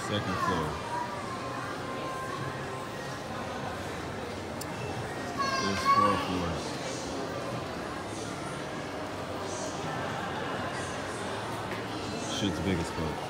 Second floor. There's 4 floors. Shit's big as fuck.